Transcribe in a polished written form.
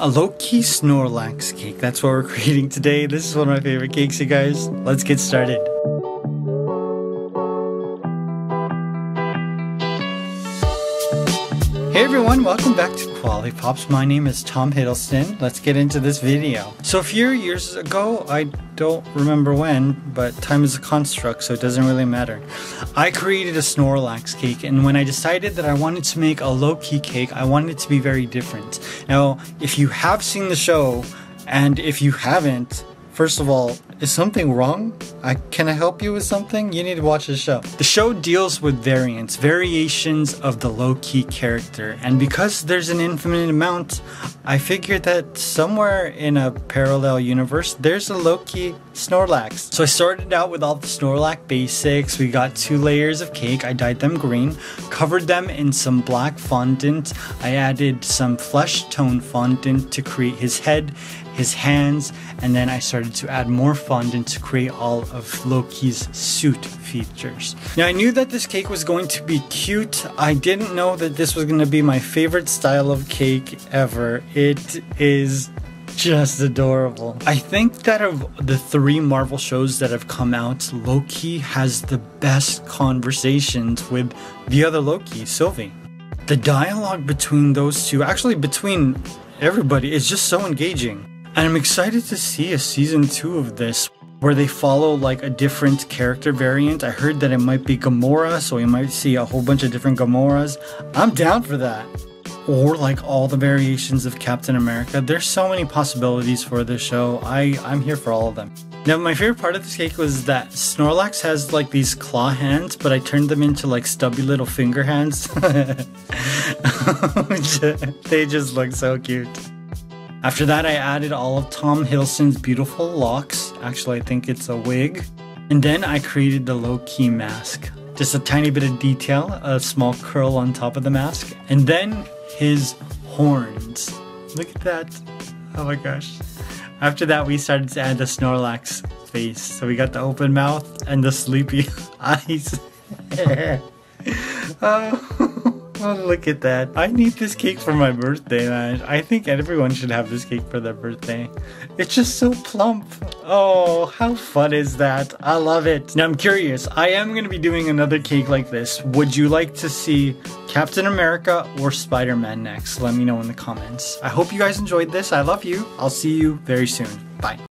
A low-key Snorlax cake. That's what we're creating today. This is one of my favorite cakes, you guys. Let's get started. Hey everyone, welcome back to Quality Pops. My name is Tom Hiddleston. Let's get into this video. So a few years ago, I don't remember when, but time is a construct, so it doesn't really matter. I created a Snorlax cake, and when I decided that I wanted to make a low-key cake, I wanted it to be very different. Now, if you have seen the show, and if you haven't, first of all, is something wrong? Can I help you with something? You need to watch the show. The show deals with variations of the low-key character, and because there's an infinite amount, I figured that somewhere in a parallel universe, there's a low-key Snorlax. So I started out with all the Snorlax basics. We got 2 layers of cake. I dyed them green, covered them in some black fondant. I added some flesh tone fondant to create his head, his hands, and then I started to add more fondant to create all of Loki's suit features. Now I knew that this cake was going to be cute. I didn't know that this was going to be my favorite style of cake ever. It is just adorable. I think that of the 3 Marvel shows that have come out, Loki has the best conversations with the other Loki, Sylvie. The dialogue between those two, actually between everybody, is just so engaging. And I'm excited to see a season 2 of this where they follow like a different character variant. I heard that it might be Gamora, so we might see a whole bunch of different Gamoras. I'm down for that. Or like all the variations of Captain America. There's so many possibilities for this show. I'm here for all of them. Now my favorite part of this cake was that Snorlax has like these claw hands, but I turned them into like stubby little finger hands. They just look so cute. After that, I added all of Tom Hiddleston's beautiful locks. Actually, I think it's a wig. And then I created the low-key mask. Just a tiny bit of detail, a small curl on top of the mask. And then his horns. Look at that. Oh my gosh. After that, we started to add the Snorlax face. So we got the open mouth and the sleepy eyes. Oh, look at that. I need this cake for my birthday, man. I think everyone should have this cake for their birthday. It's just so plump. Oh, how fun is that? I love it. Now, I'm curious. I am going to be doing another cake like this. Would you like to see Captain America or Spider-Man next? Let me know in the comments. I hope you guys enjoyed this. I love you. I'll see you very soon. Bye.